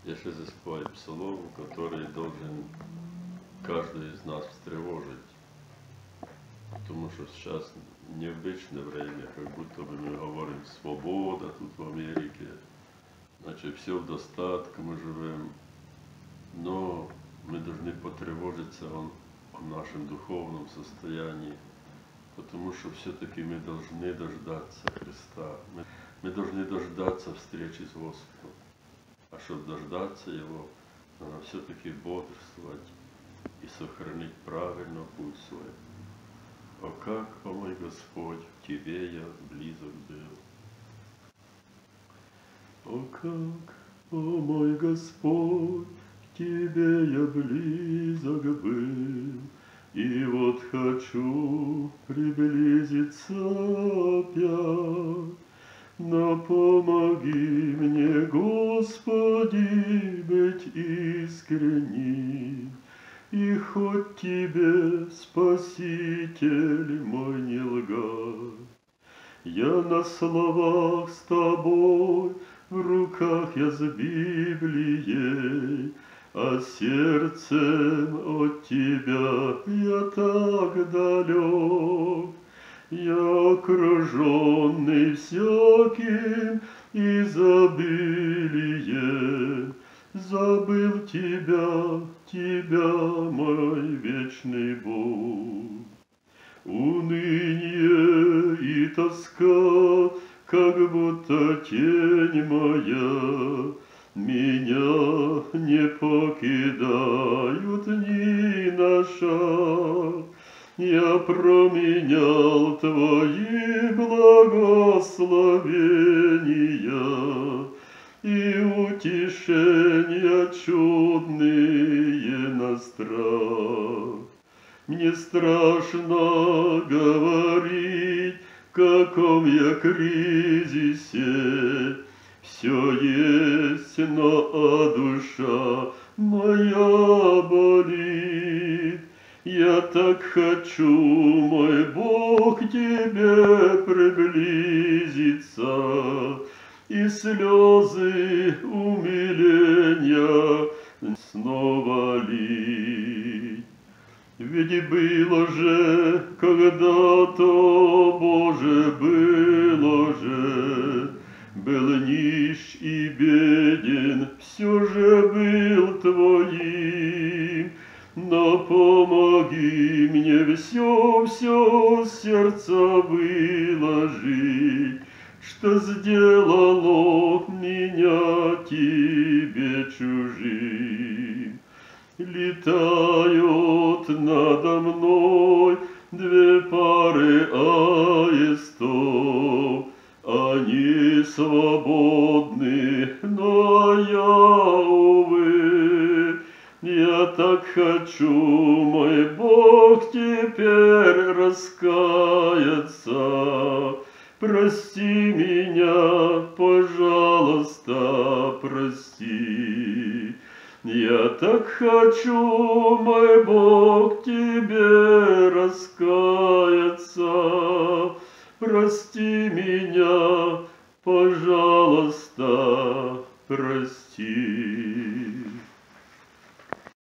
Я сейчас заспеваю псалом, который должен каждый из нас встревожить. Потому что сейчас необычное время, как будто бы мы говорим свобода тут в Америке. Значит, все в достатке мы живем. Но мы должны потревожиться о нашем духовном состоянии. Потому что все-таки мы должны дождаться Христа. Мы должны дождаться встречи с Господом. А чтобы дождаться Его, надо все-таки бодрствовать и сохранить правильно путь свой. О как, о мой Господь, к Тебе я близок был. О как, о мой Господь, к Тебе я близок был. И вот хочу приблизиться опять. Но помоги мне, Господи, быть искренним, и хоть Тебе, Спаситель мой, не лгать. Я на словах с Тобой, в руках я с Библией, а сердцем от Тебя я так далек. Я окруженный всяким изобилием, забыл Тебя, мой вечный Бог. Уныние и тоска, как будто тень моя, меня не покидают ни на шаг. Я променял Твои благословения и утешения чудные на страх. Мне страшно говорить, в каком я кризисе. Все есть, но душа моя болит. Я так хочу, мой Бог, к Тебе приблизиться, и слезы умиления снова лить. Ведь было же когда-то, Боже, было же, был нищ и беден, все же был Твоим. Но помоги мне все сердце выложить, что сделало меня Тебе чужим. Летают надо мной две пары аистов, они свободны, но я, увы. Я так хочу, мой Бог, теперь раскаяться. Прости меня, пожалуйста, прости. Я так хочу, мой Бог, Тебе раскаяться. Прости